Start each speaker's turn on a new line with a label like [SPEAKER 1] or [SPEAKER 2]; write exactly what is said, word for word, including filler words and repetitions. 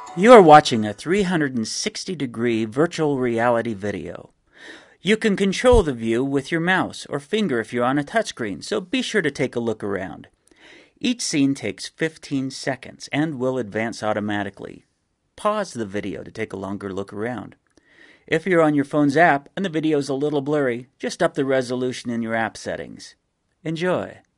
[SPEAKER 1] You are watching a three hundred sixty degree virtual reality video. You can control the view with your mouse or finger if you're on a touchscreen, so be sure to take a look around. Each scene takes fifteen seconds and will advance automatically. Pause the video to take a longer look around. If you're on your phone's app and the video is a little blurry, just up the resolution in your app settings. Enjoy.